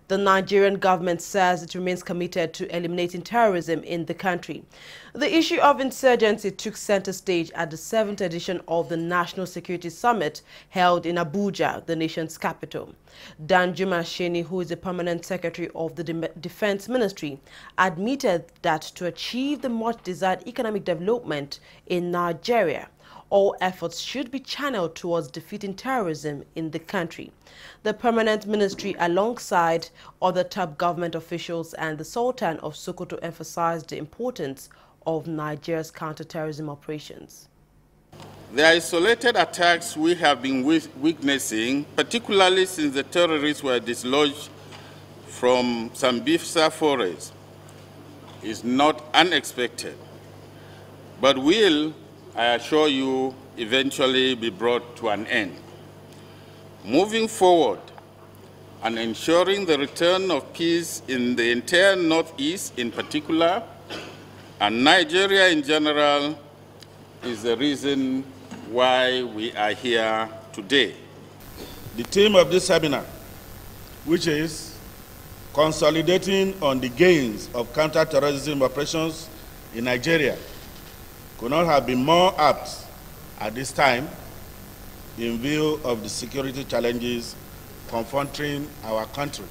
The Nigerian government says it remains committed to eliminating terrorism in the country. The issue of insurgency took center stage at the 7th edition of the National Security Summit held in Abuja, the nation's capital. Danjuma Sheni, who is the permanent secretary of the Defense Ministry, admitted that to achieve the much-desired economic development in Nigeria, all efforts should be channeled towards defeating terrorism in the country. The permanent ministry, alongside other top government officials and the Sultan of Sokoto, emphasized the importance of Nigeria's counter-terrorism operations. The isolated attacks we have been witnessing, particularly since the terrorists were dislodged from Sambisa forest, is not unexpected, but will, I assure you, eventually be brought to an end. Moving forward and ensuring the return of peace in the entire Northeast in particular, and Nigeria in general, is the reason why we are here today. The theme of this seminar, which is consolidating on the gains of counter-terrorism operations in Nigeria, could not have been more apt at this time in view of the security challenges confronting our country.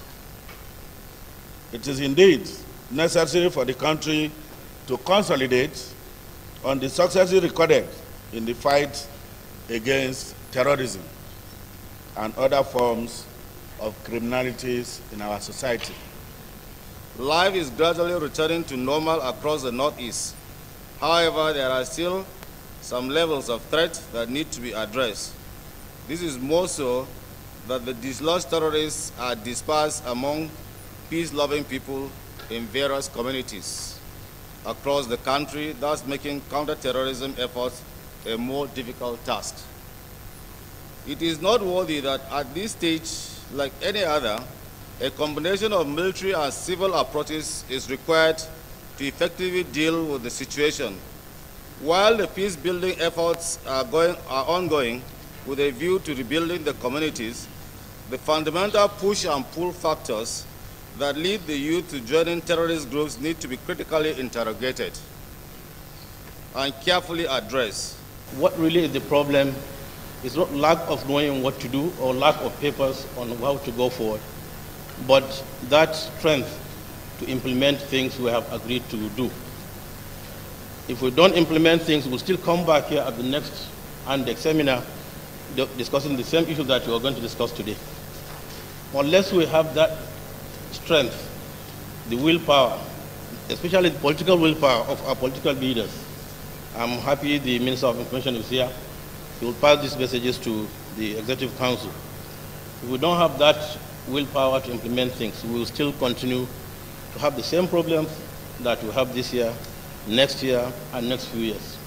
It is indeed necessary for the country to consolidate on the successes recorded in the fight against terrorism and other forms of criminalities in our society. Life is gradually returning to normal across the Northeast. However, there are still some levels of threat that need to be addressed. This is more so that the dislodged terrorists are dispersed among peace-loving people in various communities across the country, thus making counter-terrorism efforts a more difficult task. It is noteworthy that at this stage, like any other, a combination of military and civil approaches is required to effectively deal with the situation. While the peace-building efforts are ongoing with a view to rebuilding the communities, the fundamental push and pull factors that lead the youth to joining terrorist groups need to be critically interrogated and carefully addressed. What really is the problem is not lack of knowing what to do or lack of papers on how to go forward, but that strength to implement things we have agreed to do. If we don't implement things, we'll still come back here at the next ANDEC seminar discussing the same issue that we are going to discuss today. Unless we have that strength, the willpower, especially the political willpower of our political leaders, I'm happy the Minister of Information is here. He will pass these messages to the Executive Council. If we don't have that willpower to implement things, we will still continue to have the same problems that we have this year, next year, and next few years.